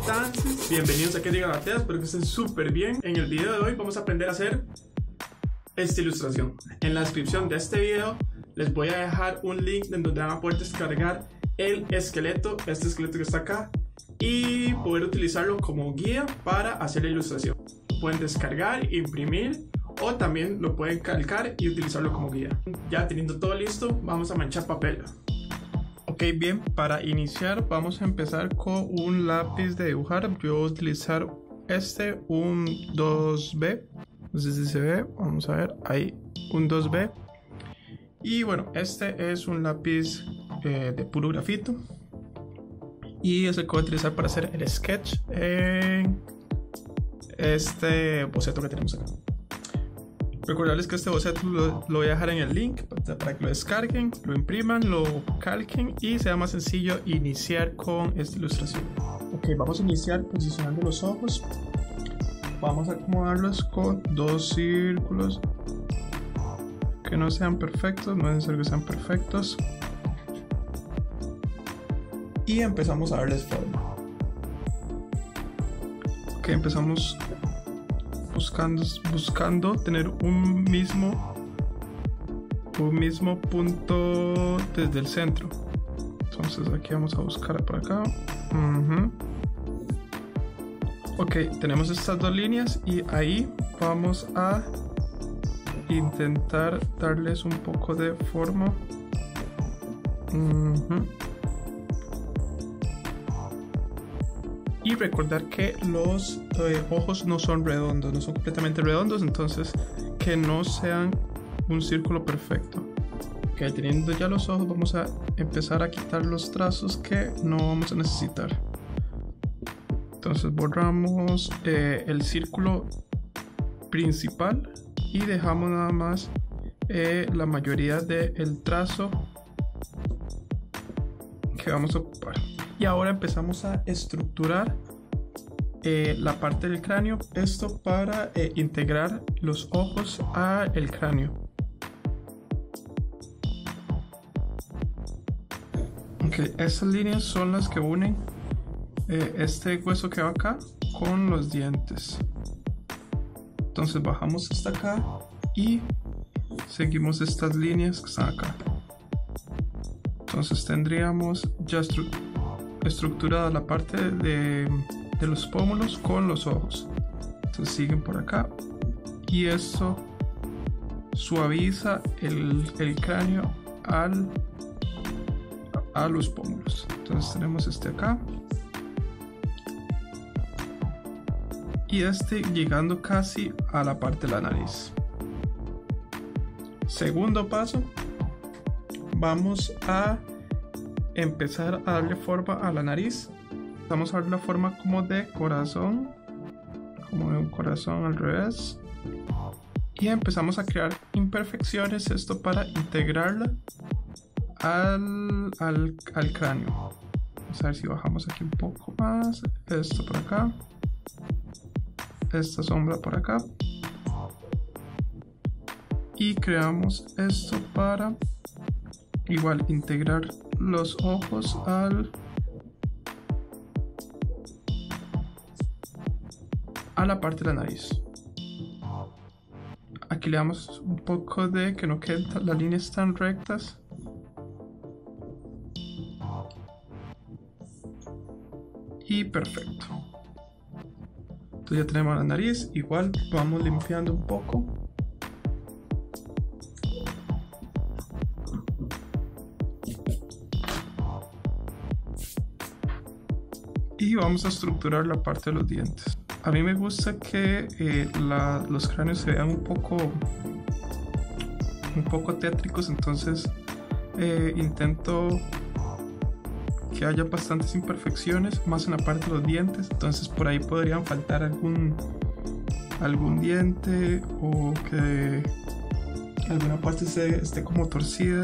están? Bienvenidos a Que Diga Batea, espero que estén súper bien. En el video de hoy vamos a aprender a hacer esta ilustración. En la descripción de este video les voy a dejar un link en donde van a poder descargar el esqueleto, este esqueleto que está acá, y poder utilizarlo como guía para hacer la ilustración. Lo pueden descargar, imprimir o también lo pueden calcar y utilizarlo como guía. Ya teniendo todo listo, vamos a manchar papel. Ok, bien, para iniciar vamos a empezar con un lápiz de dibujar. Yo voy a utilizar un 2B, no sé si se ve, vamos a ver, ahí, un 2B. Y bueno, este es un lápiz de puro grafito y es el que voy a utilizar para hacer el sketch en este boceto que tenemos acá. Recordarles que este boceto lo voy a dejar en el link para que lo descarguen, lo impriman, lo calquen y sea más sencillo iniciar con esta ilustración. Ok, vamos a iniciar posicionando los ojos. Vamos a acomodarlos con dos círculos que no sean perfectos, no es necesario que sean perfectos. Y empezamos a darles forma. Ok, empezamos buscando tener un mismo punto desde el centro. Entonces aquí vamos a buscar por acá. Ok, tenemos estas dos líneas y ahí vamos a intentar darles un poco de forma. Y recordar que los ojos no son redondos, no son completamente redondos, entonces que no sean un círculo perfecto. Ok, teniendo ya los ojos, vamos a empezar a quitar los trazos que no vamos a necesitar. Entonces borramos el círculo principal y dejamos nada más la mayoría del trazo que vamos a ocupar. Y ahora empezamos a estructurar la parte del cráneo, esto para integrar los ojos al cráneo. Ok, estas líneas son las que unen este hueso que va acá con los dientes. Entonces bajamos hasta acá y seguimos estas líneas que están acá. Entonces tendríamos ya estructurada la parte de los pómulos con los ojos. Entonces siguen por acá y eso suaviza el cráneo a los pómulos. Entonces tenemos este acá y este llegando casi a la parte de la nariz. Segundo paso, vamos a empezar a darle forma a la nariz. Vamos a darle la forma como de corazón, como de un corazón al revés, y empezamos a crear imperfecciones, esto para integrarla al cráneo. Vamos a ver si bajamos aquí un poco más, esto por acá, esta sombra por acá, y creamos esto para igual integrar los ojos a la parte de la nariz. Aquí le damos un poco de que no queden las líneas tan rectas. Y perfecto. Entonces ya tenemos la nariz. Igual vamos limpiando un poco. Y vamos a estructurar la parte de los dientes. A mí me gusta que los cráneos se vean un poco tétricos, entonces intento que haya bastantes imperfecciones, más en la parte de los dientes. Entonces por ahí podrían faltar algún diente o que alguna parte esté como torcida.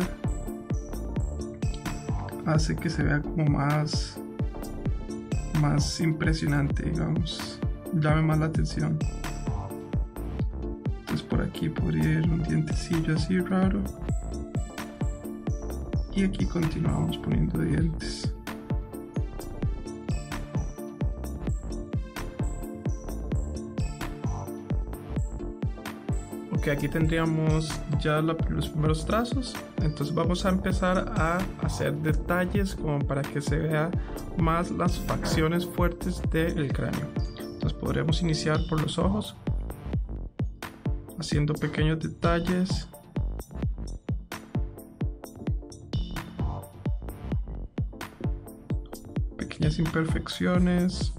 Hace que se vea como más impresionante, digamos, llame más la atención. Entonces por aquí podría ir un dientecillo así raro y aquí continuamos poniendo dientes. Ok, aquí tendríamos ya los primeros trazos. Entonces vamos a empezar a hacer detalles como para que se vea más las facciones fuertes del cráneo. Entonces podremos iniciar por los ojos, haciendo pequeños detalles. Pequeñas imperfecciones.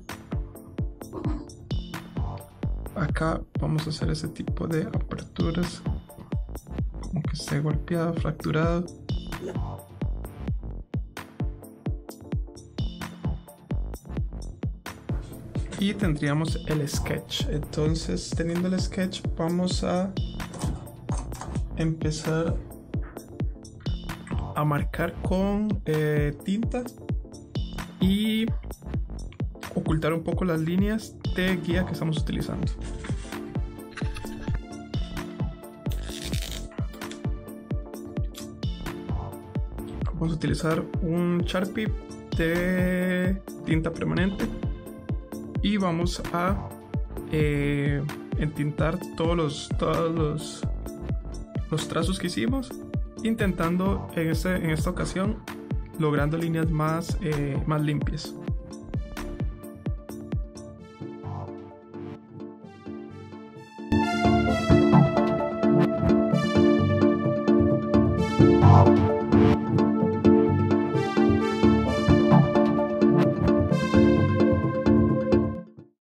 Acá vamos a hacer ese tipo de aperturas, como que esté golpeado, fracturado. Y tendríamos el sketch. Entonces, teniendo el sketch, vamos a empezar a marcar con tinta y ocultar un poco las líneas de guía que estamos utilizando. Vamos a utilizar un Sharpie de tinta permanente y vamos a entintar todos los trazos que hicimos, intentando en esta ocasión logrando líneas más limpias.